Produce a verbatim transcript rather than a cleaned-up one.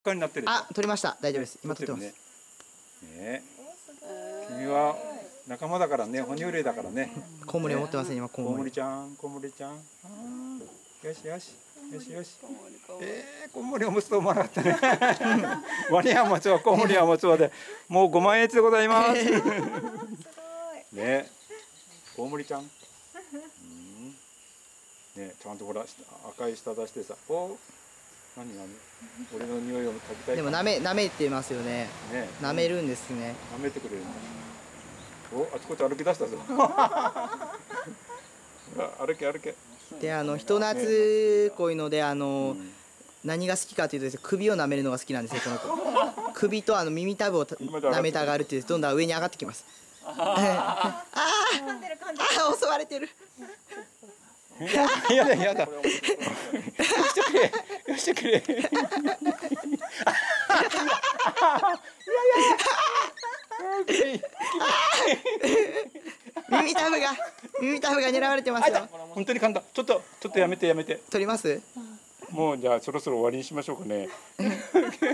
かになってる。 あ、取りました。大丈夫です。今取ってます。 ね。ね。君は仲間だからね、哺乳類だからね。 コウモリを持ってますね、今コウコウモモリ。 リちゃん、コウモリちゃん。よしよし、よしよし。ええ、コウモリを持つと思わなかったね。ワニは持つわ、コウモリは持つわで、もうごまんえんでございます。ね。コウモリちゃん。ね、ちゃんとほら赤い舌出してさ、お、何何、俺の匂いを嗅ぎたい。 でも舐め舐めてますよね。 ね、 舐めるんですね。 舐めてくれるんだ。お、あちこち歩き出したぞ。歩け歩け。 で、あの人懐っこいので、あの、 うん、 何が好きかというとですね、首を舐めるのが好きなんですよ、この子。首とあの耳たぶを舐めたがるっていう、どんどん上に上がってきます。ああ、ああ、襲われてる。 いやだやだ。よしてくれ、よしてくれ。いやいや。 耳たぶが、耳たぶが狙われてますよ。 本当に噛んだ。ちょっと、ちょっとやめてやめて。 取ります？ もうじゃあそろそろ終わりにしましょうかね。